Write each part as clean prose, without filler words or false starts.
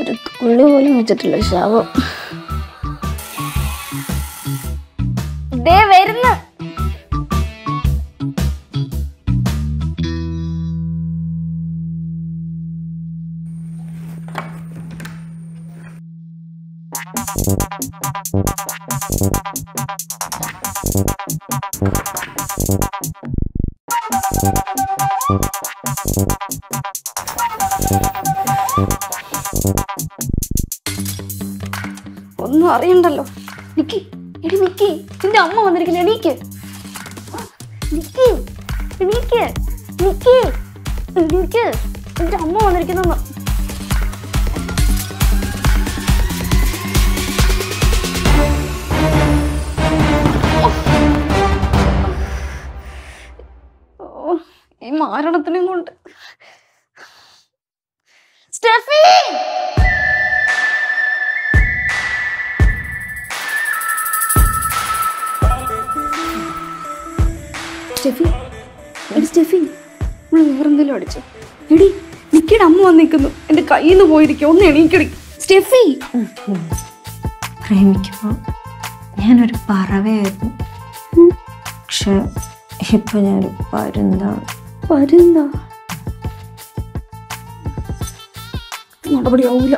ഒരു തുള്ളി പോലും വെച്ചിട്ടില്ല ശവം. ദേ വരുന്നു. ഒന്നും അറിയണ്ടല്ലോ. നിക്കി, എടി നിക്കി, നിന്റെ അമ്മ വന്നിരിക്കുന്നു. എണീക്ക് നിക്കി, എണീക്ക് നിക്കി, എണീക്ക്, നിന്റെ അമ്മ വന്നിരിക്കുന്നു. ഈ മാരണത്തിനെയും കൊണ്ട് സ്റ്റെഫി, സ്റ്റെഫി, എടി സ്റ്റെഫി, നമ്മൾ വേറെന്തെങ്കിലും അടിച്ചു? എടി നിക്കിയുടെ അമ്മ വന്നിരിക്കുന്നു, എന്റെ കയ്യിൽ നിന്ന് പോയിരിക്കും. ഒന്ന് എണീക്കടി സ്റ്റെഫി. പ്രേമിക്കുമ്പോൾ ഞാനൊരു പറവയായിരുന്നു, പക്ഷെ ഇപ്പൊ ഞാനൊരു പരുന്താണ്. പരുന്താ? നടപടിയാവൂല.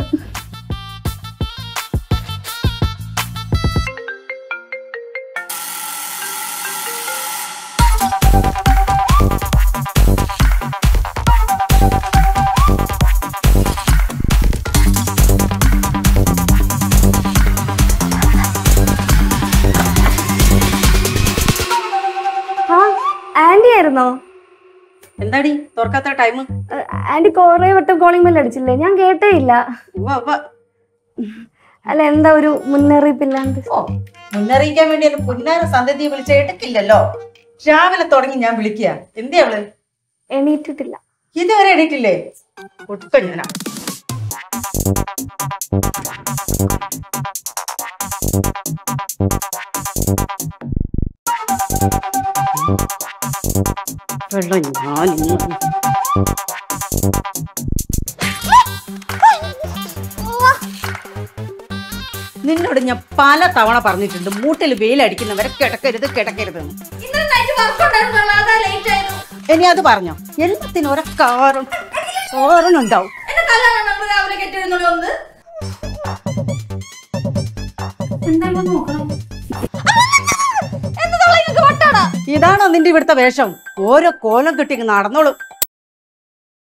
ആന്റി ആയിരുന്നോ? എന്താടി തുറക്കാത്ത ടൈം? ആന്റി കൊറേ വട്ടം കോളിംഗ് ബെൽ അടിച്ചില്ലേ? ഞാൻ കേട്ടേ ഇല്ല. അല്ല, എന്താ ഒരു മുന്നറിയിപ്പില്ലാണ്ട്? മുന്നറിയിക്കാൻ വേണ്ടി എന്റെ പുന്നാര സന്തതിയെ വിളിച്ച എടുക്കില്ലല്ലോ. രാവിലെ തുടങ്ങി ഞാൻ വിളിക്കുക. എന്തേ അവള് എണീറ്റിട്ടില്ല? ഇതുവരെ എണീറ്റില്ലേ? ഒട്ടുക്ക ഞാനാ. വെള്ളം നിന്നോട് ഞാൻ പല തവണ പറഞ്ഞിട്ടുണ്ട്, മൂട്ടിൽ വെയിലടിക്കുന്നവരെ കിടക്കരുത് കിടക്കരുത്. ഇനി അത് പറഞ്ഞോ? എല്ലാത്തിനും ഒരേ കാരണം ഉണ്ടാവും. ഇതാണോ നിന്റെ ഇവിടുത്തെ വേഷം? ഓരോ കോലം കിട്ടി നടന്നോളൂ.